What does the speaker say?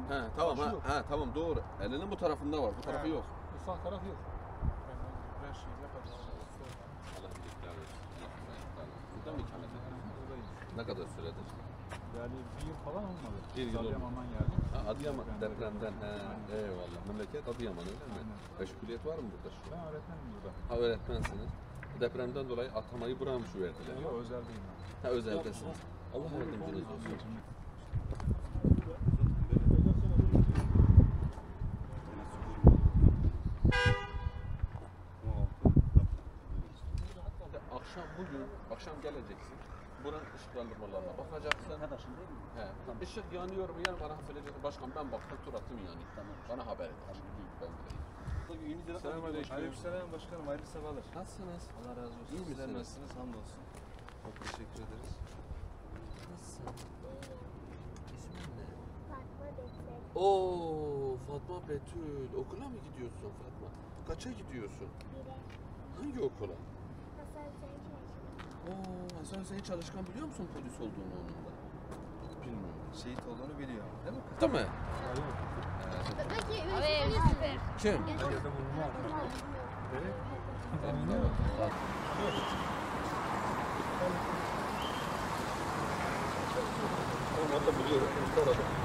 He tamam tamam doğru. Elinin bu tarafında var. Bu tarafı yok. Bu sağ taraf yok. Ben her şeyi yapacağım. Alhamdülillah. Burada mı ikamet ediyorsun? Buradayım. Ne kadar süredir? Yani bir yıl falan olmadı. Bir yıl oldu. Adıyaman'dan geldim. Adıyaman depremden. Eyvallah. Memleket Adıyaman öyle mi? Aynen. Meşguliyet var mı burada şu an? Ben öğretmenim burada. Ha öğretmensiniz. Depremden dolayı atamayı buranmış verdiler. Yok özeldeyim ben. Ha özeldesiniz. Allah yardımcınız olsun. Akşam geleceksin. Buranın ışıklandırmalarına bakacaksın. Arkadaşın değil mi? He. Tamam. Işık yanıyor mu? Yan bana söyleyeceksin. Başkan ben baktım tur attım yani. Tamam. Bana haber et. Ben bileyim. Selamünaleyküm. Aleykümselam başkanım. Hayırlı sabahlar. Nasılsınız? Allah razı olsun. İyi Sizler misiniz? nasılsınız? Hamdolsun. Çok teşekkür ederiz. Nasılsın? İsmin ne? Fatma Betül. Oo, Fatma Betül. Okula mı gidiyorsun Fatma? Kaça gidiyorsun? Bire. Hangi okula? Hasan Hüseyin Çalışkan. Oo, Hasan Hüseyin Çalışkan biliyor musun polis olduğunu onun da? Bilmiyorum. Şehit olduğunu biliyor. Değil mi? Değil mi? Peki, Kim? Onu da biliyorum.